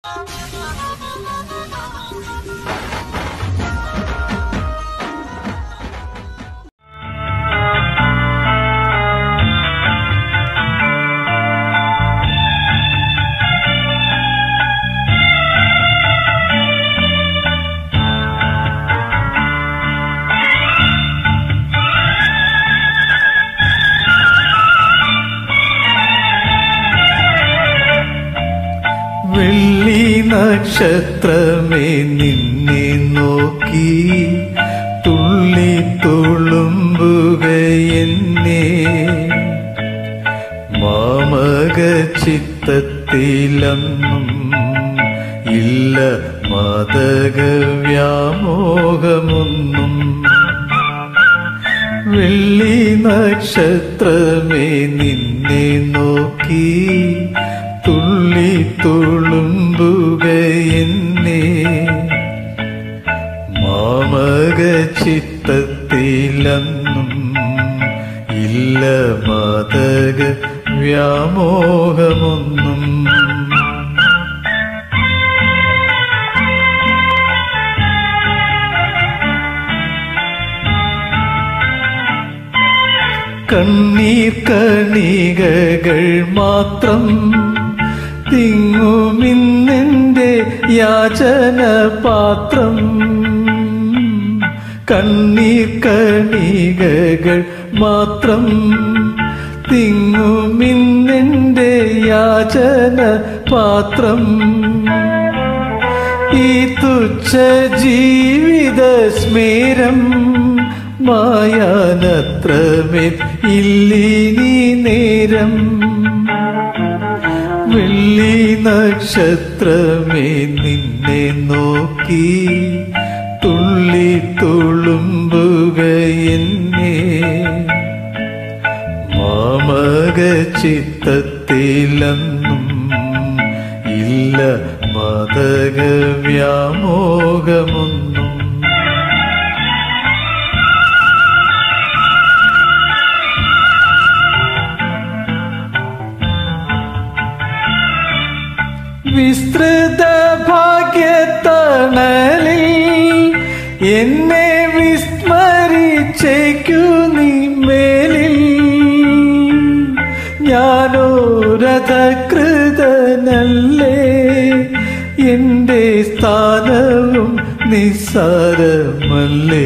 വെള്ളി നക്ഷത്രമേ നിന്നെ നോക്കി തുള്ളി തുളുമ്പുകയെന്നെ മാമക ചിത്തത്തിലൊന്നും ഇല്ല മാദക വ്യാമോഹമൊന്നും. വെള്ളി നക്ഷത്രമേ നിന്നെ നോക്കി തുള്ളി തുളുമ്പുകയെന്നെ മാമക ചിത്തത്തിലൊന്നും ഇല്ല മാദക വ്യാമോഹമൊന്നും. കണ്ണീർ കണികകൾ മാത്രം തിങ്ങുമിന്നെന്റെ യാചന പാത്രം. കണ്ണീർ കണികകൾ മാത്രം തിങ്ങുമിന്നെന്റെ യാചന പാത്രം. ഈ തുച്ഛ ജീവിത സ്മേരം മായാനത്രമേൽ ഇല്ലിനി നേരം. വെള്ളി നക്ഷത്രമേ നിന്നെ നോക്കി തുള്ളി തുളുമ്പുകയെന്നെ മാമക ചിത്തത്തിലൊന്നും ഇല്ല മാദക വ്യാമോഹമൊന്നും. വിസ്തൃത ഭാഗ്യത്തണലിൽ എന്നെ വിസ്മരിച്ചേക്കു നീ മേലിൽ. ഞാനോ രഥകൃതനല്ലേ, എന്റെ സ്ഥാനവും നിസ്സാരമല്ലേ.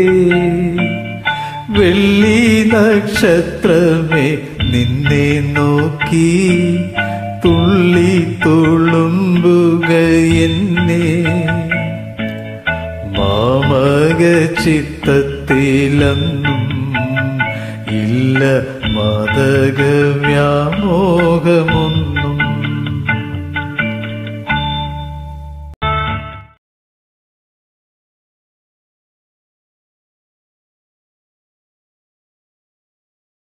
വെള്ളി നക്ഷത്രമേ നിന്നെ നോക്കി തുള്ളി തുളുമ്പുകയെന്നെ മാമക ചിത്തത്തിലൊന്നും ഇല്ല മാദക വ്യാമോഹമൊന്നും.